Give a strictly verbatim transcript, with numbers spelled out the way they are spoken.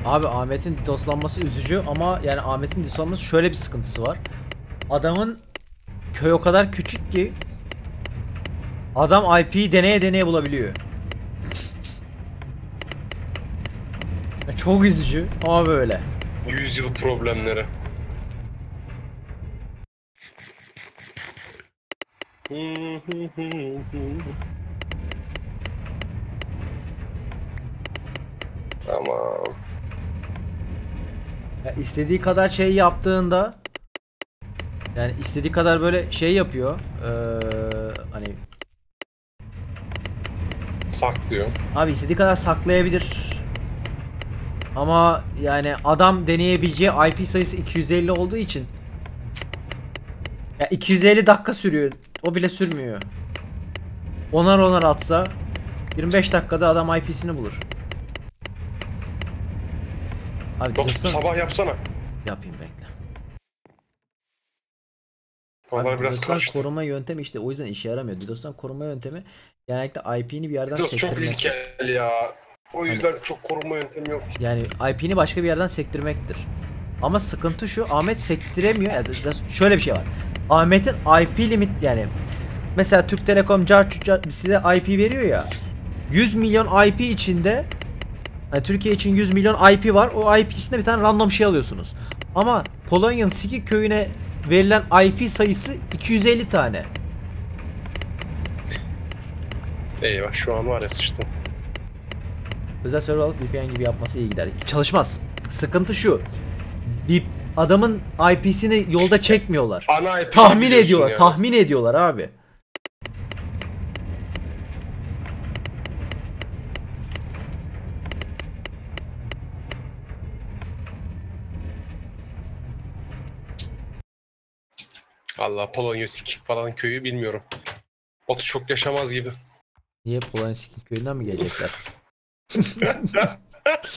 Abi Ahmet'in DDoSlanması üzücü ama yani Ahmet'in DDoSlanması şöyle bir sıkıntısı var. Adamın köy o kadar küçük ki adam I P'yi deneye deneye bulabiliyor. Çok üzücü ama böyle. Yüzyıl problemleri. Tamam. Ya istediği kadar şey yaptığında, yani istediği kadar böyle şey yapıyor. Ee, hani Saklıyor. abi istediği kadar saklayabilir. Ama yani adam deneyebileceği I P sayısı iki yüz elli olduğu için ya iki yüz elli dakika sürüyor. O bile sürmüyor. Onar onar atsa yirmi beş dakikada adam I P'sini bulur. Abi Bak diyorsan sabah yapsana. yapayım bekle. Oralar Abi biraz DDoS'tan karıştı. koruma yöntemi işte o yüzden işe yaramıyor. DDoS'tan koruma yöntemi genellikle I P'ni bir yerden DDoS çok sektirmek. ilkel ya. O yüzden çok korunma yöntemi yok. Yani I P'ni başka bir yerden sektirmektir. Ama sıkıntı şu, Ahmet sektiremiyor. Yani şöyle bir şey var. Ahmet'in I P limit, yani mesela Türk Telekom car, car, size I P veriyor ya. yüz milyon I P içinde, yani Türkiye için yüz milyon I P var. O I P içinde bir tane random şey alıyorsunuz. Ama Polonya'nın Sikik köyüne verilen I P sayısı iki yüz elli tane. Eyvah şu an var ya sıçtım. Özel server alıp V P N gibi yapması iyi gider. Çalışmaz. Sıkıntı şu. V I P adamın I P'sini yolda çekmiyorlar. Ana I P'yi Tahmin biliyorsun ediyorlar. yani. Tahmin ediyorlar abi. Allah Polonya sikik falan köyü bilmiyorum. Batu çok yaşamaz gibi. Niye Polonya Sikik köyünden mi gelecekler?